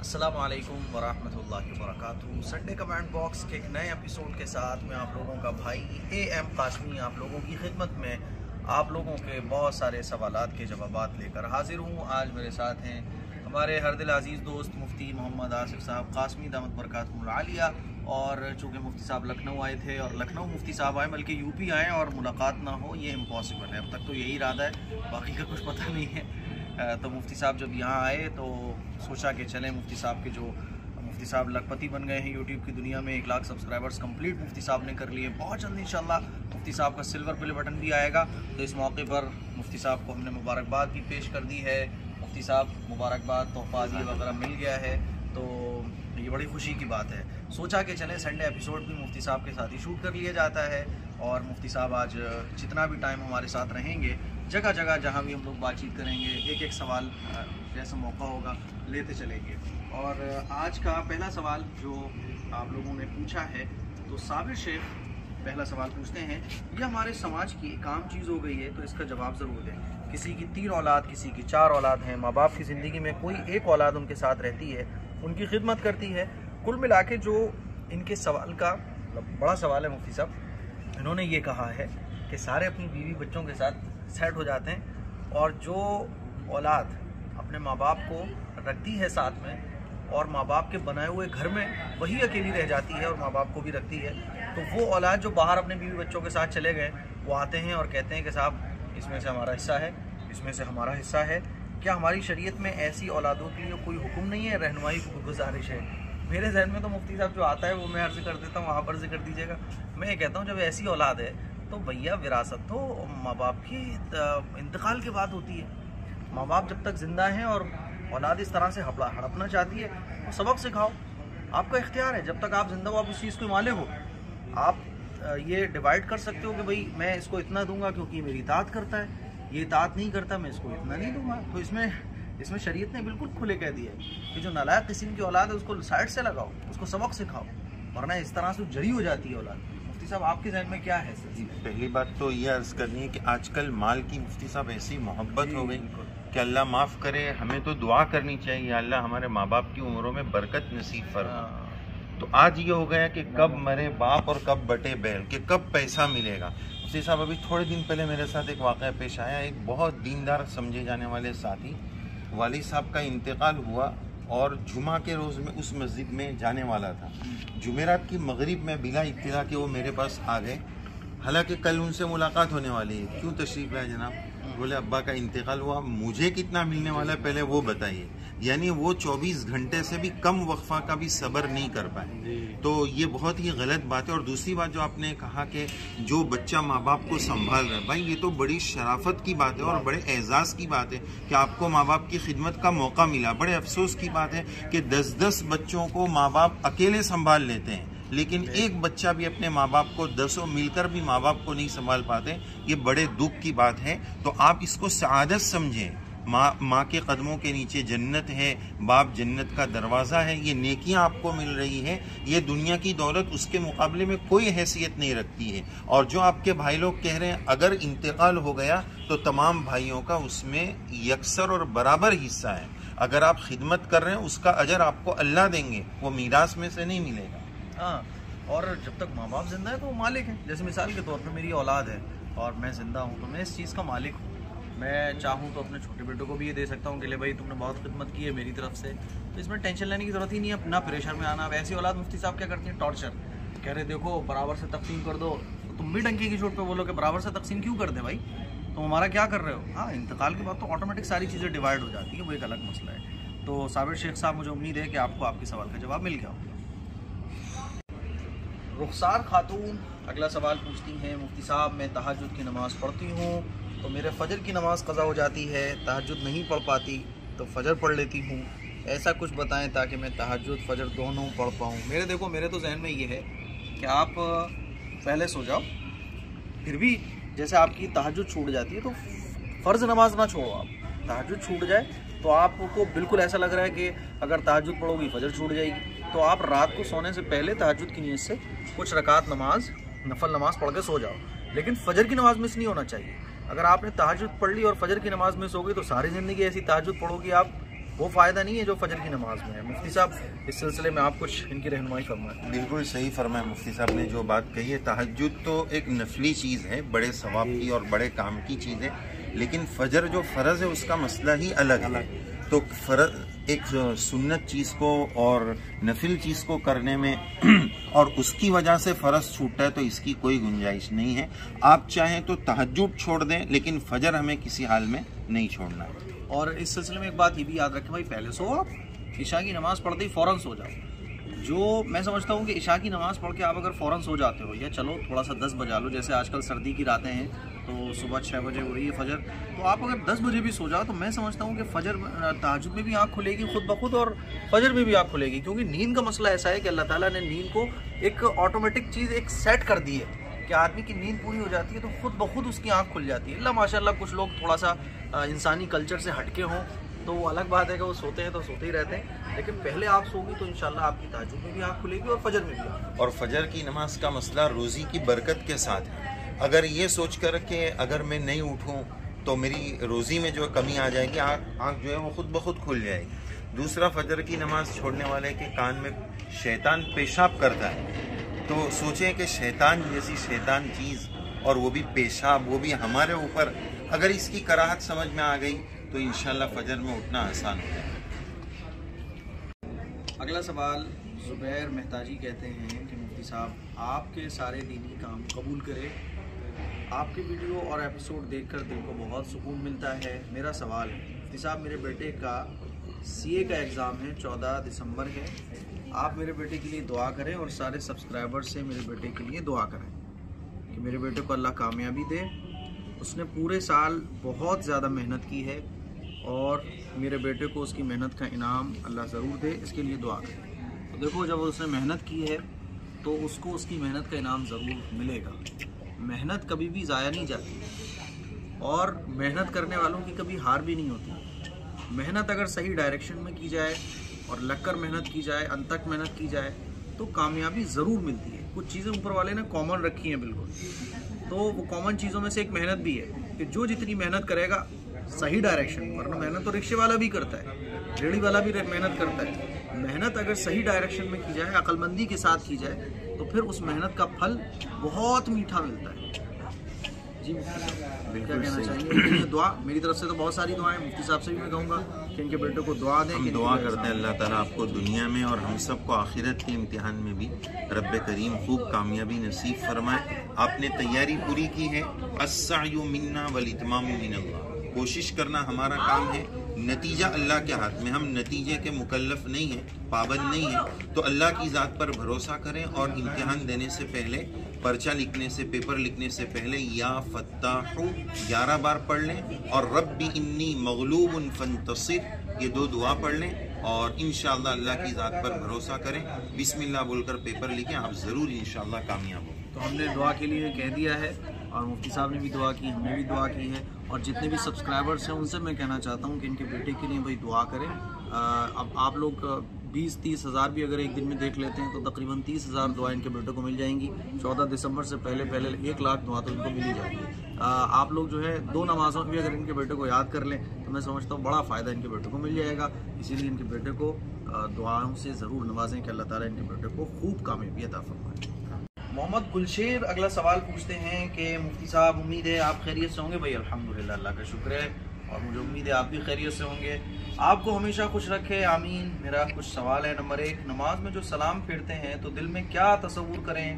अस्सलामु अलैकुम वरहमतुल्लाहि वबरकातुहू। संडे कमेंट बॉक्स के एक नए एपिसोड के साथ मैं आप लोगों का भाई AM कासमी आप लोगों की खिदमत में आप लोगों के बहुत सारे सवालात के जवाबात लेकर हाजिर हूँ। आज मेरे साथ हैं हमारे हर दिल अजीज़ दोस्त मुफ्ती मोहम्मद आसिफ साहब कासमी दामत बरकातुहुल आलिया। और चूँकि मुफ्ती साहब लखनऊ आए थे और लखनऊ मुफ्ती साहब आए बल्कि यूपी आए और मुलाकात ना हो ये इम्पॉसिबल है। अब तक तो यही इरादा है, बाकी का कुछ पता नहीं है। तो मुफ्ती साहब जब यहाँ आए तो सोचा कि चलें मुफ्ती साहब लखपति बन गए हैं यूट्यूब की दुनिया में। 1 लाख सब्सक्राइबर्स कंप्लीट मुफ्ती साहब ने कर लिए। बहुत जल्द इंशाल्लाह मुफ्ती साहब का सिल्वर प्ले बटन भी आएगा। तो इस मौके पर मुफ्ती साहब को हमने मुबारकबाद भी पेश कर दी है। मुफ्ती साहब मुबारकबाद तोहफा वगैरह मिल गया है तो ये बड़ी खुशी की बात है। सोचा कि चलें संडे एपिसोड भी मुफ्ती साहब के साथ ही शूट कर लिया जाता है। और मुफ्ती साहब आज जितना भी टाइम हमारे साथ रहेंगे जगह जगह जहाँ भी हम लोग बातचीत करेंगे एक सवाल जैसा मौका होगा लेते चलेंगे। और आज का पहला सवाल जो आप लोगों ने पूछा है तो साबिर शेख पहला सवाल पूछते हैं, ये हमारे समाज की एक आम चीज़ हो गई है तो इसका जवाब ज़रूर दें। किसी की 3 औलाद, किसी की 4 औलाद हैं। माँ बाप की ज़िंदगी में कोई एक औलाद उनके साथ रहती है, उनकी खिदमत करती है। कुल मिला के जो इनके सवाल का बड़ा सवाल है मुफ्ती साहब, इन्होंने ये कहा है कि सारे अपनी बीवी बच्चों के साथ सेट हो जाते हैं और जो औलाद अपने माँ बाप को रखती है साथ में और माँ बाप के बनाए हुए घर में वही अकेली रह जाती है और माँ बाप को भी रखती है, तो वो औलाद जो बाहर अपने बीवी बच्चों के साथ चले गए वो आते हैं और कहते हैं कि साहब इसमें से हमारा हिस्सा है, इसमें से हमारा हिस्सा है। क्या हमारी शरीयत में ऐसी औलादों के लिए कोई हुक्म नहीं है? रहनुमाई की गुजारिश है। मेरे जहन में तो मुफ्ती साहब जो आता है वो मैं अर्ज़ कर देता हूँ, आप अर्ज़ कर दीजिएगा। मैं ये कहता हूँ जब ऐसी औलाद है तो भैया विरासत तो माँ बाप की इंतकाल के बाद होती है। माँ बाप जब तक ज़िंदा हैं और औलाद इस तरह से हड़पना चाहती है तो सबक सिखाओ, आपका इख्तियार है। जब तक आप जिंदा हो आप उस चीज़ के मालिक हो। आप ये डिवाइड कर सकते हो कि भाई मैं इसको इतना दूंगा क्योंकि मेरी इताअत करता है, ये इताअत नहीं करता मैं इसको इतना नहीं दूंगा। तो इसमें शरीयत ने बिल्कुल खुले कह दिया है कि जो नालायक किस्म की औलाद है उसको साइड से लगाओ, उसको सबक सिखाओ, वरना इस तरह से जड़ी हो जाती है औलाद। मुफ्ती साहब आपके जहन में क्या है? जी, पहली बात तो ये अर्ज करनी है कि आजकल माल की मुफ्ती साहब ऐसी मोहब्बत हो गई कि अल्लाह माफ़ करे। हमें तो दुआ करनी चाहिए अल्लाह हमारे माँ बाप की उम्रों में बरकत नसीब फरमा। तो आज ये हो गया कि कब मरे बाप और कब बटे बैल, कि कब पैसा मिलेगा। मुफ्ती साहब अभी थोड़े दिन पहले मेरे साथ एक वाक़या पेश आया। एक बहुत दीनदार समझे जाने वाले साथी वाली साहब का इंतकाल हुआ और जुमा के रोज़ में उस मस्जिद में जाने वाला था। जुमेरात की मगरिब में बिला इत्तला के वो मेरे पास आ गए। हालांकि कल उनसे मुलाकात होने वाली है। क्यों तशरीफ़ लाए जनाब? बोले अब्बा का इंतकाल हुआ, मुझे कितना मिलने वाला है पहले वो बताइए। यानी वो 24 घंटे से भी कम वक्फा का भी सब्र नहीं कर पाए। तो ये बहुत ही गलत बात है। और दूसरी बात जो आपने कहा कि जो बच्चा माँ बाप को संभाल रहा है, भाई ये तो बड़ी शराफत की बात है और बड़े एजाज़ की बात है कि आपको माँ बाप की खिदमत का मौका मिला। बड़े अफसोस की बात है कि 10-10 बच्चों को माँ बाप अकेले संभाल लेते हैं, लेकिन एक बच्चा भी अपने माँ बाप को 10 मिलकर भी माँ बाप को नहीं संभाल पाते। ये बड़े दुख की बात है। तो आप इसको सआदत समझें। माँ के कदमों के नीचे जन्नत है, बाप जन्नत का दरवाज़ा है। ये नेकियां आपको मिल रही है, ये दुनिया की दौलत उसके मुकाबले में कोई हैसियत नहीं रखती है। और जो आपके भाई लोग कह रहे हैं अगर इंतकाल हो गया तो तमाम भाइयों का उसमें यकसर और बराबर हिस्सा है। अगर आप खिदमत कर रहे हैं उसका अजर आपको अल्लाह देंगे, वो मीरास में से नहीं मिलेगा। हाँ, और जब तक माँ बाप जिंदा है तो वो मालिक है। जैसे मिसाल के तौर पे मेरी औलाद है और मैं ज़िंदा हूँ तो मैं इस चीज़ का मालिक हूँ। मैं चाहूँ तो अपने छोटे बेटों को भी ये दे सकता हूँ कि ले भाई तुमने बहुत खिदमत की है मेरी तरफ से, तो इसमें टेंशन लेने की ज़रूरत ही नहीं है, ना प्रेशर में आना। वैसी औलाद मुफ्ती साहब क्या करती हैं? टॉर्चर। कह रहे देखो बराबर से तकसीम कर दो, तो तुम भी डंकी की चोट पर बोलो कि बराबर से तकसीम क्यों कर दे भाई, तुम हमारा क्या कर रहे हो? हाँ, इंतकाल के बाद तो ऑटोमेटिक सारी चीज़ें डिवाइड हो जाती है, वो एक अलग मसला है। तो साबिर शेख साहब मुझे उम्मीद है कि आपको आपके सवाल का जवाब मिल गया हो। रुखसार खातून अगला सवाल पूछती हैं, मुफ्ती साहब मैं तहज्जुद की नमाज़ पढ़ती हूँ तो मेरे फ़जर की नमाज़ क़ज़ा हो जाती है, तहज्जुद नहीं पढ़ पाती तो फ़जर पढ़ लेती हूँ। ऐसा कुछ बताएं ताकि मैं तहज्जुद फ़जर दोनों पढ़ पाऊँ। मेरे तो जहन में ये है कि आप पहले सो जाओ, फिर भी जैसे आपकी तहज्जुद छूट जाती है तो फ़र्ज़ नमाज ना छोड़ो। आप तहज्जुद छूट जाए तो आपको बिल्कुल ऐसा लग रहा है कि अगर तहज्जुद पढ़ोगी फ़जर छूट जाएगी, तो आप रात को सोने से पहले तहज्जुद की नीयत से कुछ रकात नमाज नफल नमाज पढ़ के सो जाओ, लेकिन फ़जर की नमाज मिस नहीं होना चाहिए। अगर आपने तहज्जुद पढ़ ली और फ़जर की नमाज मिस हो गई तो सारी ज़िंदगी ऐसी तहज्जुद पढ़ोगी आप वो फ़ायदा नहीं है जो फजर की नमाज में है। मुफ्ती साहब, इस सिलसिले में आप कुछ इनकी रहनुमाई फरमाएं। बिल्कुल सही फरमाया मुफ्ती साहब ने जो बात कही है। तहज्जुद तो एक नफली चीज़ है, बड़े सवाब की और बड़े काम की चीज़ है, लेकिन फजर जो फ़र्ज़ है उसका मसला ही अलग है। तो फ़र्ज एक सुन्नत चीज़ को और नफिल चीज़ को करने में और उसकी वजह से फ़र्ज छूटता है तो इसकी कोई गुंजाइश नहीं है। आप चाहें तो तहज्जुद छोड़ दें, लेकिन फजर हमें किसी हाल में नहीं छोड़ना है। और इस सिलसिले में एक बात ये भी याद रखें भाई, पहले सो आप, इशा की नमाज़ पढ़ते ही फ़ौरन सो जाओ। जो मैं समझता हूँ कि इशा की नमाज़ पढ़ के आप अगर फ़ौरन सो जाते हो, या चलो थोड़ा सा 10 बजा लो, जैसे आजकल सर्दी की रातें हैं तो सुबह 6 बजे हो रही है फजर, तो आप अगर 10 बजे भी सो जाओ तो मैं समझता हूँ कि फजर तहज्जुद में भी आँख खुलेगी खुद ब खुद, और फजर में भी आँख खुलेगी। क्योंकि नींद का मसला ऐसा है कि अल्लाह ताला ने नींद को एक ऑटोमेटिक चीज़ एक सेट कर दी है कि आदमी की नींद पूरी हो जाती है तो खुद ब खुद उसकी आँख खुल जाती है। अल्लाह माशाल्लाह, कुछ लोग थोड़ा सा इंसानी कल्चर से हटके हों तो वो अलग बात है कि वो सोते हैं तो सोते ही रहते हैं, लेकिन पहले आप सोगी तो इंशाल्लाह आपकी तहज्जुद में भी आँख खुलेगी और फजर में भी। और फजर की नमाज का मसला रोज़ी की बरकत के साथ है। अगर ये सोच कर कि अगर मैं नहीं उठूं तो मेरी रोज़ी में जो कमी आ जाएगी, आँख जो है वो खुद ब खुद खुल जाएगी। दूसरा, फजर की नमाज छोड़ने वाले के कान में शैतान पेशाब करता है, तो सोचें कि शैतान जैसी शैतान चीज़ और वो भी पेशाब, वो भी हमारे ऊपर, अगर इसकी कराहत समझ में आ गई तो इंशाल्लाह फजर में उठना आसान हो जाए। अगला सवाल ज़ुबैर मेहताजी कहते हैं कि मुफ्ती साहब, आपके सारे दीनी काम कबूल करें। आपके वीडियो और एपिसोड देखकर दिल को बहुत सुकून मिलता है। मेरा सवाल है मुफ्ती साहब, मेरे बेटे का सीए का एग्ज़ाम है, 14 दिसंबर है। आप मेरे बेटे के लिए दुआ करें और सारे सब्सक्राइबर्स से मेरे बेटे के लिए दुआ करें कि मेरे बेटे को अल्लाह कामयाबी दे। उसने पूरे साल बहुत ज़्यादा मेहनत की है और मेरे बेटे को उसकी मेहनत का इनाम अल्लाह ज़रूर दे, इसके लिए दुआ करें। तो देखो, जब उसने मेहनत की है तो उसको उसकी मेहनत का इनाम ज़रूर मिलेगा। मेहनत कभी भी ज़ाया नहीं जाती और मेहनत करने वालों की कभी हार भी नहीं होती। मेहनत अगर सही डायरेक्शन में की जाए और लगकर मेहनत की जाए, अंतक मेहनत की जाए तो कामयाबी ज़रूर मिलती है। कुछ चीज़ें ऊपर वाले ने कॉमन रखी हैं बिल्कुल, तो वो कॉमन चीज़ों में से एक मेहनत भी है कि जो जितनी मेहनत करेगा सही डायरेक्शन, वरना मेहनत तो रिक्शे वाला भी करता है, रेहड़ी वाला भी मेहनत करता है। मेहनत अगर सही डायरेक्शन में की जाए, अक्लमंदी के साथ की जाए, तो फिर उस मेहनत का फल बहुत मीठा मिलता है। जी क्या कहना चाहिए? दुआ मेरी तरफ से तो बहुत सारी दुआएं, मुफ्ती साहब से भी मैं कहूँगा कि इनके बेटे को दुआ दें। हम दुआ करते हैं अल्लाह ताला आपको दुनिया में और हम सबको आखिरत के इम्तिहान में भी रब्बे करीम खूब कामयाबी नसीब फरमाए। आपने तैयारी पूरी की है, अस्सायु मिन्ना वल इत्मामु मिनल्लाह। कोशिश करना हमारा काम है, नतीजा अल्लाह के हाथ में। हम नतीजे के मुकल्लफ नहीं हैं, पाबंद नहीं हैं। तो अल्लाह की ज़ात पर भरोसा करें और इम्तिहान देने से पहले, पर्चा लिखने से, पेपर लिखने से पहले या फत्ताहु 11 बार पढ़ लें और रब्बी इन्नी मगलूबुन फंतसिर, ये 2 दुआ पढ़ लें और इंशाअल्लाह अल्लाह की ज़ात पर भरोसा करें। बिस्मिल्लाह बोलकर पेपर लिखें, आप ज़रूर इंशाअल्लाह कामयाब हो। तो हमने दुआ के लिए कह दिया है और मुफ्ती साहब ने भी दुआ की, हमने भी दुआ की है, और जितने भी सब्सक्राइबर्स हैं उनसे मैं कहना चाहता हूँ कि इनके बेटे के लिए भाई दुआ करें। अब आप लोग 20-30 हज़ार भी अगर एक दिन में देख लेते हैं तो तकरीबन 30,000 दुआ इनके बेटे को मिल जाएंगी। 14 दिसंबर से पहले 1 लाख दुआ तो इनको मिल ही जाएगी। आप लोग जो है 2 नमाज़ों में भी अगर इनके बेटे को याद कर लें तो मैं समझता हूँ बड़ा फ़ायदा इनके बेटे को मिल जाएगा। इसीलिए इनके बेटे को दुआओं से ज़रूर नवाजें कि अल्लाह ताला इनके बेटे को खूब कामयाबी अता फरमाए। मोहम्मद गुलशेर अगला सवाल पूछते हैं कि मुफ्ती साहब, उम्मीद है आप खैरियत से होंगे। भाई अल्हम्दुलिल्लाह, अल्लाह का शुक्र है, और मुझे उम्मीद है आप भी खैरियत से होंगे। आपको हमेशा खुश रखे, आमीन। मेरा कुछ सवाल है। नंबर 1, नमाज में जो सलाम फेरते हैं तो दिल में क्या तसव्वुर करें?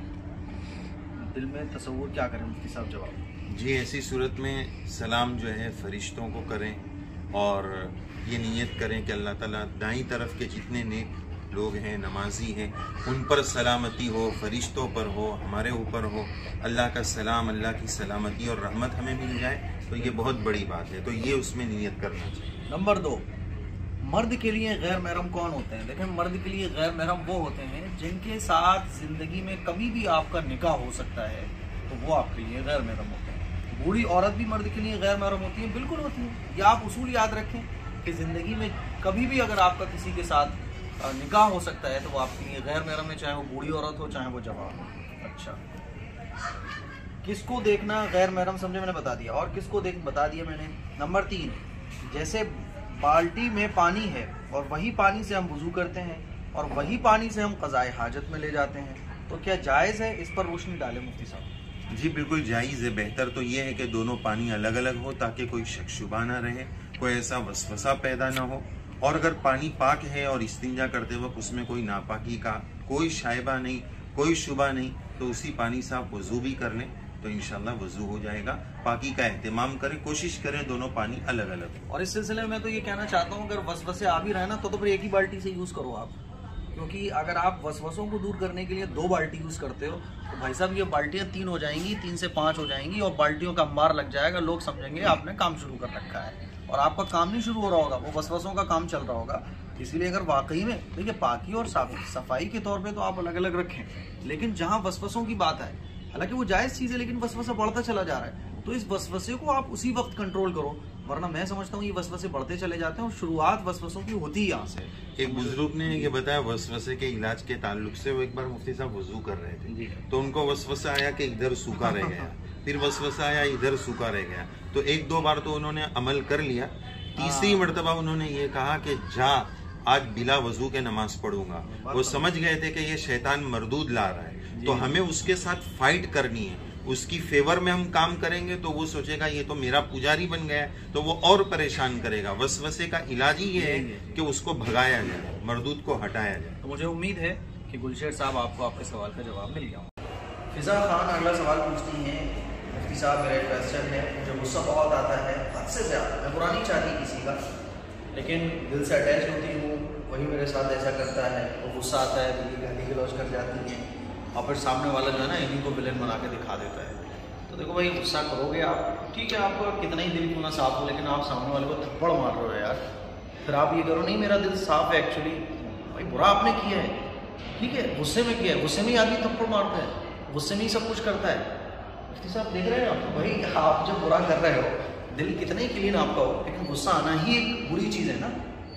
दिल में तसव्वुर क्या करें मुफ्ती साहब? जवाब जी, ऐसी सूरत में सलाम जो है फरिश्तों को करें और ये नीयत करें कि अल्लाह ताला दाईं तरफ के जितने नेक लोग हैं, नमाजी हैं, उन पर सलामती हो, फरिश्तों पर हो, हमारे ऊपर हो। अल्लाह का सलाम, अल्लाह की सलामती और रहमत हमें मिल जाए तो ये बहुत बड़ी बात है, तो ये उसमें नियत करना चाहिए। नंबर 2, मर्द के लिए गैर महरम कौन होते हैं? देखें, मर्द के लिए गैर महरम वो होते हैं जिनके साथ ज़िंदगी में कभी भी आपका निकाह हो सकता है, तो वो आपके लिए गैर महरम होते हैं। बूढ़ी औरत भी मर्द के लिए गैर महरम होती है, बिल्कुल होती है। ये आप उसूल याद रखें कि ज़िंदगी में कभी भी अगर आपका किसी के साथ निकाह हो सकता है तो वो आपके लिए गैर महरम है, चाहे वो बूढ़ी औरत हो, चाहे वो जवान हो। अच्छा, किसको देखना गैर महरम समझे, मैंने बता दिया। और किसको बता दिया मैंने। नंबर 3, जैसे बाल्टी में पानी है और वही पानी से हम वज़ू करते हैं और वही पानी से हम क़ज़ाए हाजत में ले जाते हैं, तो क्या जायज़ है? इस पर रोशनी डालें मुफ्ती साहब। जी बिल्कुल जायज़ है। बेहतर तो ये है कि दोनों पानी अलग अलग हो ताकि कोई शक शुबा ना रहे, कोई ऐसा वसवसा पैदा ना हो। और अगर पानी पाक है और इस्तिंजा करते वक्त उसमें कोई नापाकी का कोई शायबा नहीं, कोई शुबा नहीं, तो उसी पानी से आप वज़ू भी कर लें तो इंशाल्लाह वज़ू हो जाएगा। पाकी का एहतमाम करें, कोशिश करें दोनों पानी अलग अलग। और इस सिलसिले में तो ये कहना चाहता हूँ, अगर वसवसे आ भी रहे ना तो फिर एक ही बाल्टी से यूज़ करो आप, क्योंकि अगर आप वसवसों को दूर करने के लिए 2 बाल्टी यूज़ करते हो तो भाई साहब ये बाल्टियाँ 3 हो जाएंगी, 3 से 5 हो जाएंगी और बाल्टियों का अंबार लग जाएगा। लोग समझेंगे आपने काम शुरू कर रखा है और आपका काम नहीं शुरू हो रहा होगा, वो वसवसों का काम चल रहा होगा। इसीलिए अगर वाकई में देखिए पाकी और सफाई के तौर पे तो आप अलग अलग रखें, लेकिन जहाँ वसवसों की बात है, हालांकि वो जायज़ चीज़ है लेकिन वसवसा बढ़ता चला जा रहा है, तो इस वसवसे को आप उसी वक्त कंट्रोल करो, वरना मैं समझता हूँ ये वसवसे बढ़ते चले जाते हैं और शुरुआत वसवसों की होती ही यहाँ से। एक बुजुर्ग ने ये बताया वसवसे के इलाज के ताल्लुक से, वो एक बार मुफ्ती साहब वजू कर रहे थे तो उनको वसवसा आया कि इधर सूखा रह गया, फिर वसवसा आया इधर सूखा रह गया, तो 1-2 बार तो उन्होंने अमल कर लिया, तीसरी मर्तबा उन्होंने ये कहा कि जा आज बिला वजू के नमाज पढ़ूंगा। वो समझ गए थे कि ये शैतान मरदूद ला रहा है, तो हमें उसके साथ फाइट करनी है, उसकी फेवर में हम काम करेंगे तो वो सोचेगा ये तो मेरा पुजारी बन गया है, तो वो और परेशान करेगा। वसवसे का इलाज ही ये है कि उसको भगाया जाए, मरदूद को हटाया जाए। तो मुझे उम्मीद है कि गुलशेर साहब आपको आपके सवाल का जवाब मिल गया। फिजा खान अगला सवाल पूछती हैं, मुफ्ती साहब मेरा क्वेश्चन है, मुझे गुस्सा बहुत आता है, हद से ज़्यादा, मैं बुरा नहीं चाहती किसी का, लेकिन दिल से अटैच होती हूँ, वही मेरे साथ ऐसा करता है, वो गुस्सा आता है, दिल की गाली गलौज कर जाती है और फिर सामने वाला जो है ना इन्हीं को विलेन बना के दिखा देता है। तो देखो भाई गुस्सा करोगे आप, ठीक है आपका कितना ही दिल क्यों ना साफ हो, लेकिन आप सामने वाले को थप्पड़ मार रहे हो यार, फिर आप ये करो नहीं मेरा दिल साफ है एक्चुअली, भाई बुरा आपने किया है, ठीक है गुस्से में किया है, गुस्से में ही आदमी थप्पड़ मारता है, गुस्से में ही सब कुछ करता है। मुफ्ती साहब देख रहे हैं आप, भाई आप जब बुरा कर रहे हो, दिल कितना ही क्लीन आपका हो, लेकिन गुस्सा आना ही एक बुरी चीज़ है ना।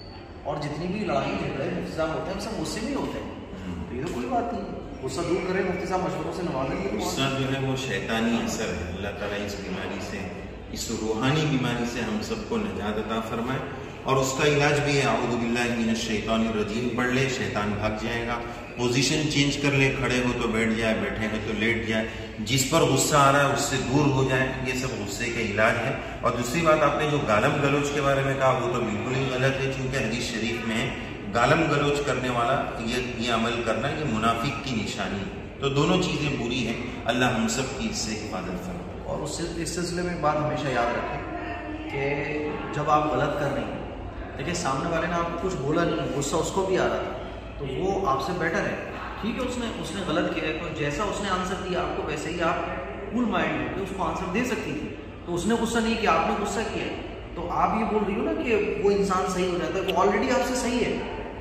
और जितनी भी लड़ाई झगड़े मुफ्ती साहब होते हैं सब गुस्से में ही होते हैं, तो ये तो कोई बात नहीं, गुस्सा दूर करें, मुफ्ती साहब मशवरों से नवाजेंगे। गुस्सा जो है वो शैतानी असर है। अल्लाह ताला इस बीमारी से, इस रूहानी बीमारी से हम सबको निजात अता फरमाए, और उसका इलाज भी है औज़ु बिल्लाहि मिनश शैतानिर रजीम पढ़ ले, शैतान भाग जाएगा। पोजीशन चेंज कर ले, खड़े हो तो बैठ जाए, बैठे हो तो लेट जाए, जिस पर गुस्सा आ रहा है उससे दूर हो जाए, ये सब गुस्से के इलाज है। और दूसरी बात आपने जो गालम गलोच के बारे में कहा वो तो बिल्कुल ही गलत है, क्योंकि हदीस शरीफ में गालम गलोच करने वाला ये अमल करना ये मुनाफिक की निशानी है। तो दोनों चीज़ें बुरी हैं, अल्लाह हम सब की इससे हिफाजत फरमाए। और उससे इस सिलसिले में एक बात हमेशा याद रखें कि जब आप गलत कर रही हैं, देखिए सामने वाले ने आपको कुछ बोला नहीं, गुस्सा उसको भी आ रहा था, तो वो आपसे बेटर है, ठीक है उसने गलत किया है, तो जैसा उसने आंसर दिया आपको वैसे ही आप कूल माइंड होकर उसको आंसर दे सकती थी, तो उसने गुस्सा नहीं किया, आपने गुस्सा किया, तो आप ये बोल रही हो ना कि वो इंसान सही हो जाता है, वो ऑलरेडी आपसे सही है,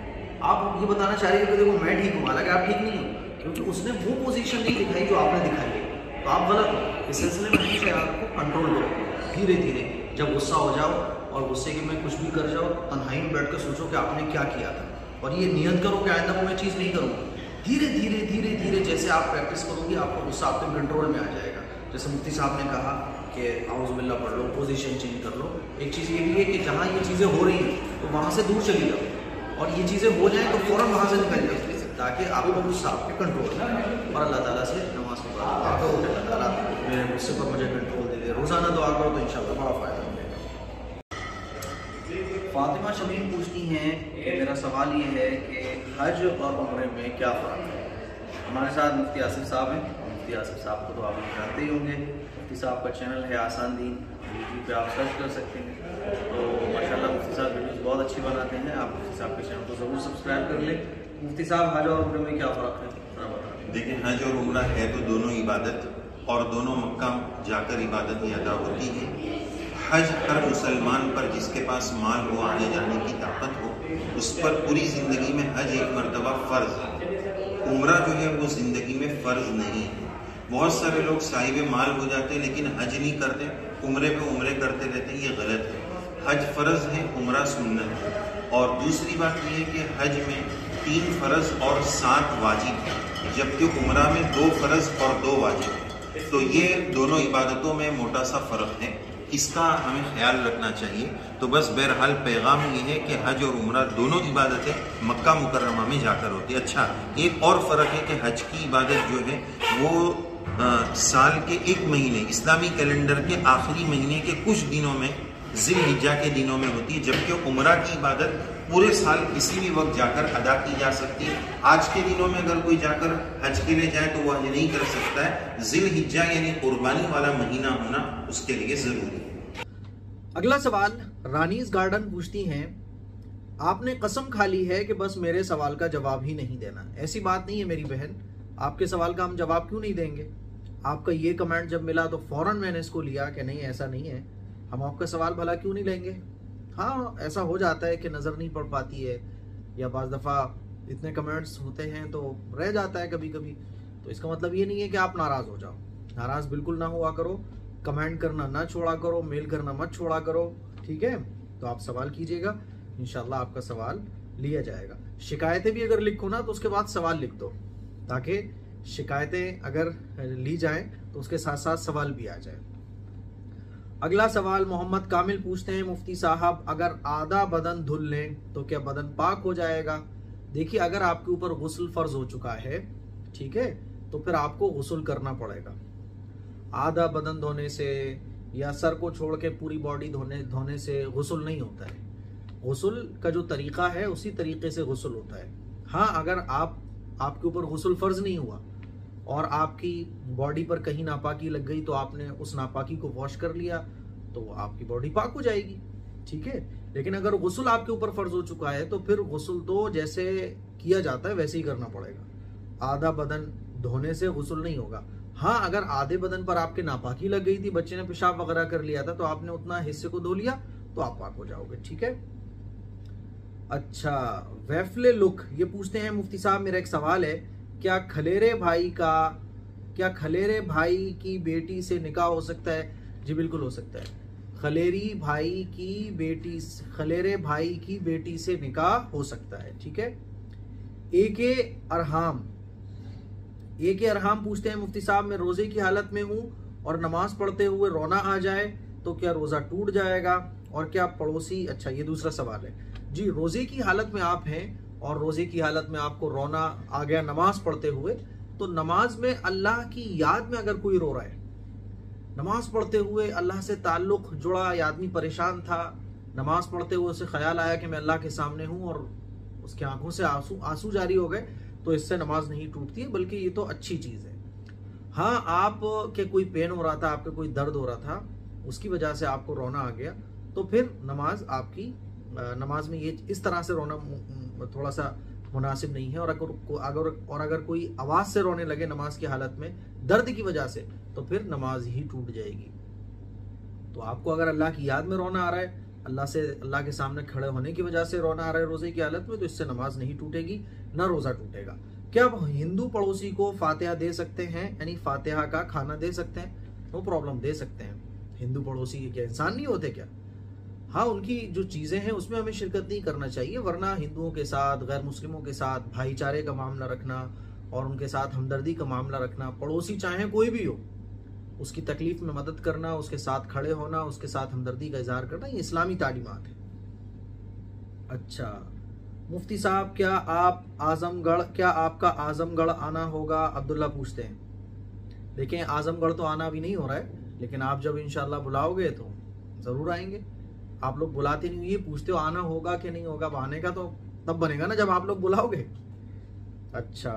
आप ये बताना चाह रही हो कि देखो मैं ठीक हूँ, हालांकि आप ठीक नहीं हो, क्योंकि उसने वो पोजीशन नहीं दिखाई जो आपने दिखाई है, तो आप गलत हो। इस सिलसिले में हमेशा आपको कंट्रोल करो, धीरे धीरे जब गुस्सा हो जाओ और गुस्से के में कुछ भी कर जाओ, तन्हाई में बैठ कर सोचो कि आपने क्या किया था, और ये नियत करो कि आइंदा वो मैं चीज़ नहीं करूँगी। धीरे धीरे धीरे धीरे जैसे आप प्रैक्टिस करोगे आपको गुस्सा आपके कंट्रोल में आ जाएगा। जैसे मुफ्ती साहब ने कहा कि आउज़ बिल्लाह पढ़ लो, पोजीशन चेंज कर लो। एक चीज़ ये भी है कि जहाँ ये चीज़ें हो रही हैं तो वहाँ से दूर चली जाओ, और ये चीज़ें हो जाएँ तो फ़ौरन वहाँ से निकल जाओ, ताकि आपको गुस्सा आपके कंट्रोल में। और अल्लाह ताला से नमाज के बाद दुआ करो, अल्लाह ताला मेरे गुस्से पर मुझे कंट्रोल दे दे। रोज़ाना दुआ करो तो इंशाल्लाह बड़ा फ़ायदा मिलेगा। फातिमा शमीम पूछती हैं कि मेरा सवाल ये है कि हज और उम्रे में क्या फ़र्क है। हमारे साथ मुफ्ती आसिफ साहब हैं, मुफ्ती आसिफ साहब को तो आप लोग जानते ही होंगे, मुफ्ती साहब का चैनल है आसान दीन, यूट्यूब पे आप सर्च कर सकते हैं। तो माशाल्लाह मुफ्ती साहब वीडियोज़ बहुत अच्छी बनाते हैं, आप मुफ्ती साहब के चैनल को ज़रूर सब्सक्राइब कर लें। मुफ्ती साहब हज और उम्रे में क्या फ़र्क है? देखिए हज और उम्रा है तो दोनों इबादत, और दोनों मक्का जाकर इबादत ही अदा होती है। हज हर मुसलमान पर जिसके पास माल हो, आने जाने की ताकत हो, उस पर पूरी ज़िंदगी में हज एक मरतबा फ़र्ज़ है। उम्रा जो है वो ज़िंदगी में फ़र्ज़ नहीं है। बहुत सारे लोग साहिब माल हो जाते हैं लेकिन हज नहीं करते, उम्रे पे उम्रे करते रहते हैं, ये गलत है। हज फ़र्ज़ है, उम्रा सुन्नत है। और दूसरी बात यह है कि हज में 3 फ़र्ज़ और 7 वाजिब है, जबकि उम्रा में 2 फ़र्ज़ और 2 वाजिब है। तो ये दोनों इबादतों में मोटा सा फ़र्क है। इसका हमें ख्याल रखना चाहिए। तो बस बहरहाल पैगाम ये है कि हज और उम्रा दोनों इबादतें मक्का मुकर्रमा में जाकर होती है। अच्छा, एक और फ़र्क है कि हज की इबादत जो है वो साल के एक महीने इस्लामी कैलेंडर के आखिरी महीने के कुछ दिनों में ज़िल-हिज्जा के दिनों में होती है, जबकि उम्रा की इबादत पूरे साल किसी भी वक्त जाकर अदा की जा सकती है। आज के दिनों में अगर कोई जाकर हज के लिए जाए तो वह हज नहीं कर सकता है। ज़िल-हिज्जा यानी कुर्बानी वाला महीना होना उसके लिए ज़रूरी है। अगला सवाल रानीज गार्डन पूछती हैं, आपने कसम खा ली है कि बस मेरे सवाल का जवाब ही नहीं देना। ऐसी बात नहीं है मेरी बहन, आपके सवाल का हम जवाब क्यों नहीं देंगे। आपका ये कमेंट जब मिला तो फौरन मैंने इसको लिया कि नहीं ऐसा नहीं है, हम आपका सवाल भला क्यों नहीं लेंगे। हाँ, ऐसा हो जाता है कि नज़र नहीं पड़ पाती है या बाज़ दफ़ा इतने कमेंट्स होते हैं तो रह जाता है कभी कभी। तो इसका मतलब ये नहीं है कि आप नाराज़ हो जाओ, नाराज़ बिल्कुल ना हुआ करो, कमेंट करना ना छोड़ा करो, मेल करना मत छोड़ा करो, ठीक है। तो आप सवाल कीजिएगा, इंशाल्लाह आपका सवाल लिया जाएगा। शिकायतें भी अगर लिखो ना तो उसके बाद सवाल लिख दो, ताकि शिकायतें अगर ली जाएं तो उसके साथ साथ सवाल भी आ जाए। अगला सवाल मोहम्मद कामिल पूछते हैं, मुफ्ती साहब अगर आधा बदन धुल लें तो क्या बदन पाक हो जाएगा। देखिए, अगर आपके ऊपर गुस्ल फर्ज हो चुका है, ठीक है, तो फिर आपको गुस्ल करना पड़ेगा। आधा बदन धोने से या सर को छोड़ के पूरी बॉडी धोने से गुस्ल नहीं होता है। गुस्ल का जो तरीका है उसी तरीके से गुस्ल होता है। हाँ, अगर आपके ऊपर गुस्ल फर्ज नहीं हुआ और आपकी बॉडी पर कहीं नापाकी लग गई तो आपने उस नापाकी को वॉश कर लिया तो आपकी बॉडी पाक हो जाएगी, ठीक है। लेकिन अगर गुस्ल आपके ऊपर फर्ज हो चुका है तो फिर गुस्ल तो जैसे किया जाता है वैसे ही करना पड़ेगा। आधा बदन धोने से गुस्ल नहीं होगा। हाँ, अगर आधे बदन पर आपके नापाकी लग गई थी, बच्चे ने पेशाब वगैरह कर लिया था, तो आपने उतना हिस्से को धो लिया तो आप पाक हो जाओगे, ठीक है। अच्छा, वैफले लुक ये पूछते हैं, मुफ्ती साहब मेरा एक सवाल है, क्या खलेरे भाई की बेटी से निकाह हो सकता है। जी बिल्कुल हो सकता है। खलेरे भाई की बेटी से निकाह हो सकता है, ठीक है। एके अरहाम पूछते हैं, मुफ्ती साहब मैं रोजे की हालत में हूँ और नमाज पढ़ते हुए रोना आ जाए तो क्या रोजा टूट जाएगा, और क्या पड़ोसी। अच्छा, ये दूसरा सवाल है जी। रोजे की हालत में आप हैं और रोजे की हालत में आपको रोना आ गया नमाज पढ़ते हुए, तो नमाज में अल्लाह की याद में अगर कोई रो रहा है, नमाज पढ़ते हुए अल्लाह से ताल्लुक जुड़ा, आदमी परेशान था, नमाज पढ़ते हुए उसे ख्याल आया कि मैं अल्लाह के सामने हूं और उसकी आंखों से आंसू जारी हो गए, तो इससे नमाज नहीं टूटती है, बल्कि ये तो अच्छी चीज है। हाँ, आप के कोई पेन हो रहा था, आपके कोई दर्द हो रहा था, उसकी वजह से आपको रोना आ गया, तो फिर नमाज में ये इस तरह से रोना थोड़ा सा मुनासिब नहीं है। और अगर कोई आवाज से रोने लगे नमाज की हालत में दर्द की वजह से, तो फिर नमाज ही टूट जाएगी। तो आपको अगर अल्लाह की याद में रोना आ रहा है, अल्लाह के सामने खड़े होने की वजह से रोना आ रहा है रोजे की हालत में, तो इससे नमाज नहीं टूटेगी, ना रोजा टूटेगा। क्या आप हिंदू पड़ोसी को फातिहा दे सकते हैं, यानी फातिहा का खाना दे सकते हैं। नो प्रॉब्लम, दे सकते हैं। हिंदू पड़ोसी क्या इंसान नहीं होते क्या। हाँ, उनकी जो चीजें हैं उसमें हमें शिरकत नहीं करना चाहिए, वरना हिंदुओं के साथ, गैर मुस्लिमों के साथ भाईचारे का मामला रखना और उनके साथ हमदर्दी का मामला रखना, पड़ोसी चाहे कोई भी हो, उसकी तकलीफ में मदद करना, उसके साथ खड़े होना, उसके साथ हमदर्दी का इजहार करना, ये इस्लामी तालीमात है। अच्छा, मुफ्ती साहब क्या आपका आजमगढ़ आना होगा, अब्दुल्ला पूछते हैं। देखें, आजमगढ़ तो आना भी नहीं हो रहा है, लेकिन आप जब इंशाल्लाह बुलाओगे तो जरूर आएंगे। आप लोग बुलाते नहीं, ये पूछते हो आना होगा कि नहीं होगा। आने का तो तब बनेगा ना जब आप लोग बुलाओगे। अच्छा,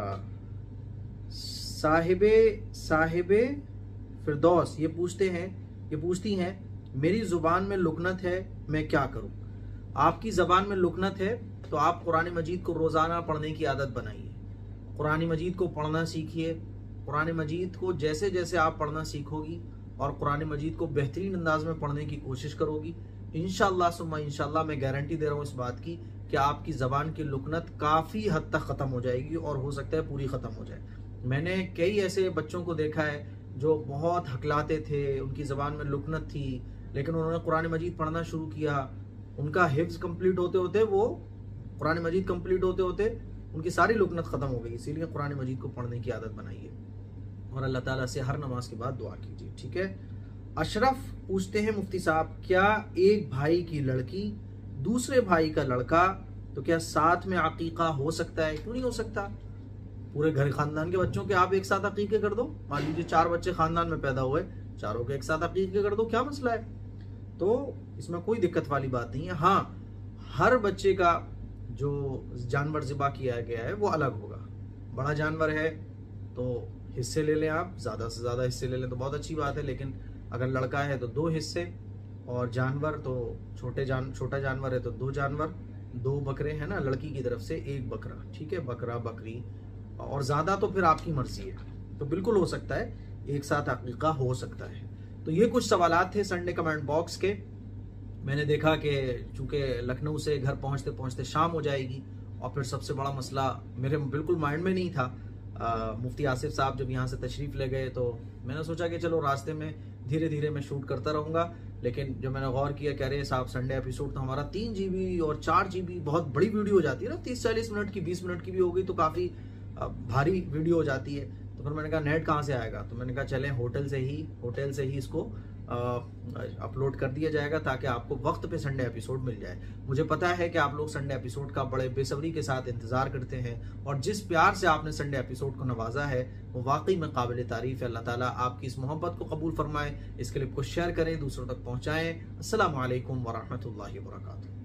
साहिबे फिरदौस ये पूछती हैं, मेरी जुबान में लुकनत है, मैं क्या करूं। आपकी जबान में लुकनत है तो आप कुरान मजीद को रोजाना पढ़ने की आदत बनाइए। कुरान मजीद को पढ़ना सीखिए। कुरान मजीद को जैसे जैसे आप पढ़ना सीखोगी और कुरान मजीद को बेहतरीन अंदाज में पढ़ने की कोशिश करोगी, इंशाअल्लाह सुम्मा इंशाअल्लाह मैं गारंटी दे रहा हूँ इस बात की कि आपकी ज़बान की लुकनत काफ़ी हद तक ख़त्म हो जाएगी और हो सकता है पूरी ख़त्म हो जाए। मैंने कई ऐसे बच्चों को देखा है जो बहुत हकलाते थे, उनकी ज़बान में लुकनत थी, लेकिन उन्होंने कुरान मजीद पढ़ना शुरू किया, उनका हिफ्ज़ कंप्लीट होते होते, वो कुरान मजीद कंप्लीट होते होते उनकी सारी लुकनत ख़त्म हो गई। इसीलिए कुरान मजीद को पढ़ने की आदत बनाइए और अल्लाह ताला से हर नमाज के बाद दुआ कीजिए, ठीक है। अशरफ पूछते हैं मुफ्ती साहब, क्या एक भाई की लड़की दूसरे भाई का लड़का, तो क्या साथ में अकीका हो सकता है? क्यों नहीं हो सकता? पूरे घर खानदान के बच्चों के आप एक साथ अकीके कर दो। मान लीजिए 4 बच्चे खानदान में पैदा हुए, चारों के एक साथ अकीके कर दो, क्या मसला है? तो इसमें कोई दिक्कत वाली बात नहीं है। हाँ, हर बच्चे का जो जानवर ज़िबा किया गया है वो अलग होगा। बड़ा जानवर है तो हिस्से ले लें, आप ज़्यादा से ज़्यादा हिस्से ले लें तो बहुत अच्छी बात है, लेकिन अगर लड़का है तो 2 हिस्से, और जानवर तो छोटा जानवर है तो 2 जानवर, 2 बकरे हैं ना, लड़की की तरफ से 1 बकरा, ठीक है, बकरा बकरी, और ज़्यादा तो फिर आपकी मर्जी है। तो बिल्कुल हो सकता है, एक साथ अकीका हो सकता है। तो ये कुछ सवालात थे संडे कमेंट बॉक्स के। मैंने देखा कि चूंकि लखनऊ से घर पहुंचते पहुंचते शाम हो जाएगी, और फिर सबसे बड़ा मसला मेरे बिल्कुल माइंड में नहीं था। मुफ्ती आसिफ साहब जब यहाँ से तशरीफ़ ले गए तो मैंने सोचा कि चलो रास्ते में धीरे धीरे मैं शूट करता रहूँगा, लेकिन जब मैंने गौर किया कि अरे साहब संडे एपिसोड तो हमारा 3 GB और 4 GB, बहुत बड़ी वीडियो हो जाती है ना, 30-40 मिनट की, 20 मिनट की भी हो गई तो काफ़ी भारी वीडियो हो जाती है। तो फिर मैंने कहा नेट कहाँ से आएगा, तो मैंने कहा चलें होटल से ही इसको अपलोड कर दिया जाएगा, ताकि आपको वक्त पे संडे एपिसोड मिल जाए। मुझे पता है कि आप लोग संडे एपिसोड का बड़े बेसब्री के साथ इंतजार करते हैं, और जिस प्यार से आपने संडे एपिसोड को नवाजा है वो वाकई में काबिल तारीफ है। अल्लाह ताला आपकी इस मोहब्बत को कबूल फरमाए। इस क्लिप को शेयर करें, दूसरों तक पहुँचाएँ। अस्सलामु अलैकुम वरहमतुल्लाहि वबरकातुहू।